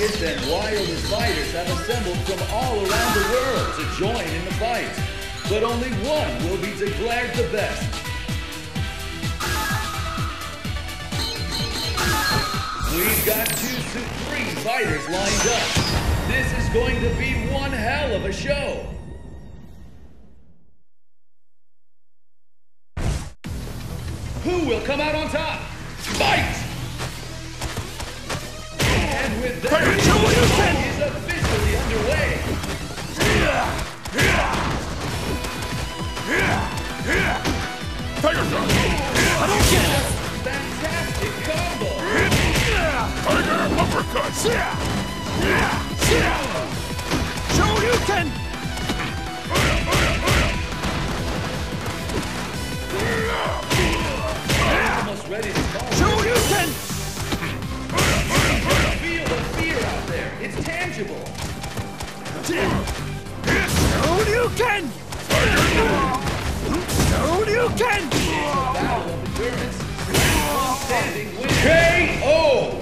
mightiest and wildest fighters have assembled from all around the world to join in the fight. But only one will be declared the best. We've got two supreme fighters lined up. This is going to be one hell of a show. Who will come out on top? Fight! And with that, the fight is officially underway. Tiger Shot! Fantastic combo! Tiger Uppercut! Shoryuken! Almost ready to call. Shoryuken! Feel the fear out there. It's tangible. Shoryuken! Shoryuken! Battle of endurance. One standing winner. KO!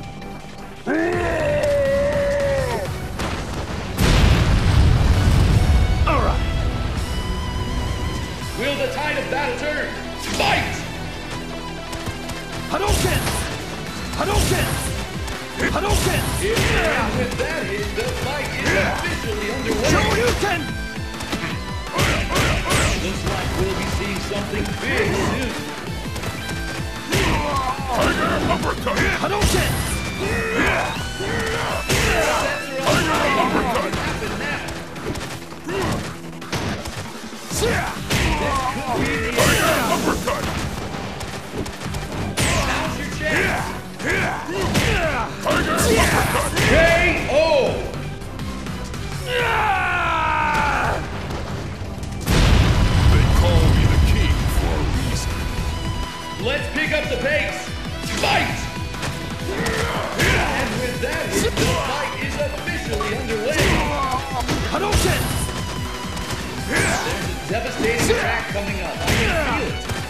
Alright. Will the tide of battle turn? Fight! Hadouken! Hadouken! Hadouken! And with that hit, the fight is officially underway. Shoryuken! Looks like we'll be seeing something big soon. Tiger Uppercut! Hadouken! Tiger Uppercut! Happen now. Tiger Uppercut! Now's your chance. Tiger Uppercut! KO! They call me the king for a reason. Let's pick up the pace. Fight! And with that hit, the fight is officially underway. Hadouken! There's a devastating attack coming up. I can feel it.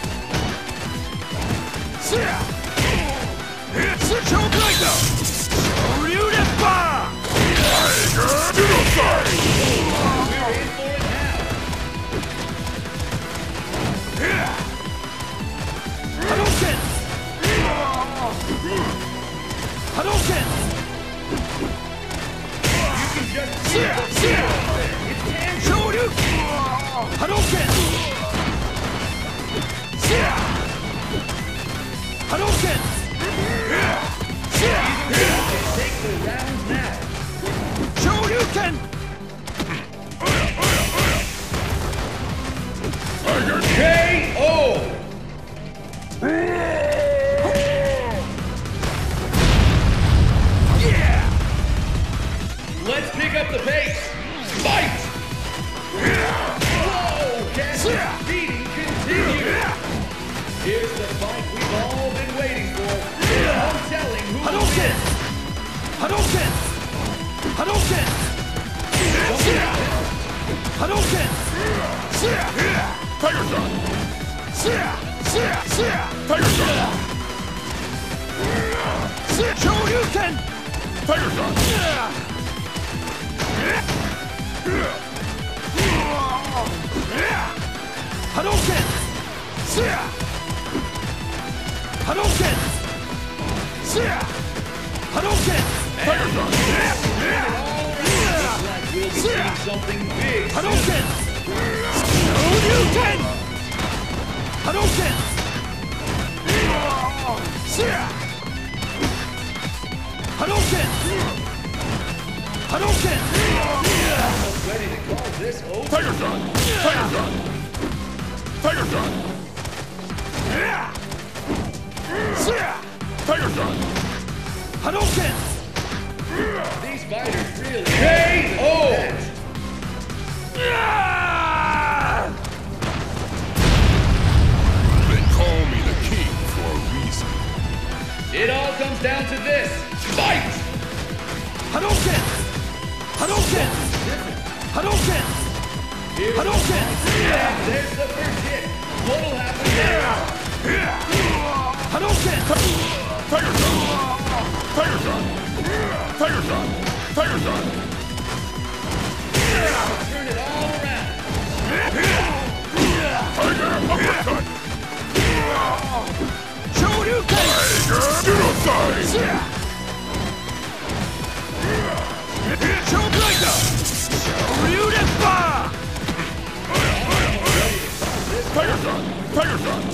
Shoryuken! Shoryuken! Tiger Genocide! We're in for it now. Hadouken! Hadouken! You can just see the fear out there. It's tangible. Shoryuken! Hadouken! Hadouken! Take the rounds now. Shoryuken! Tiger KO! Yeah! Let's pick up the pace. Fight! Whoa! Can beating continue? Here's the fight we've all been waiting for. No telling who will Hadouken! win. Hadouken! Hadouken! Hadouken! Tiger Shot! Tiger Shot! Shoryuken! Tiger Shot! Hadouken! Hadouken! Hadouken! Tiger Shot! Looks like we'll be seeing something big soon. Hadouken! Shoryuken! Hadouken! Hadouken! Hadouken! Almost ready to call this over. Tiger Shot! Tiger Shot! Tiger Shot! Tiger Shot! Hadouken! These fighters really KO! They call me the king for a reason. It all comes down to this. Fight! Hadouken! Hadouken! Hadouken! Hadouken! And there's the first hit. What'll happen next? Hadouken! Tiger Shot! Tiger Shot! Tiger Shot! Tiger Shot!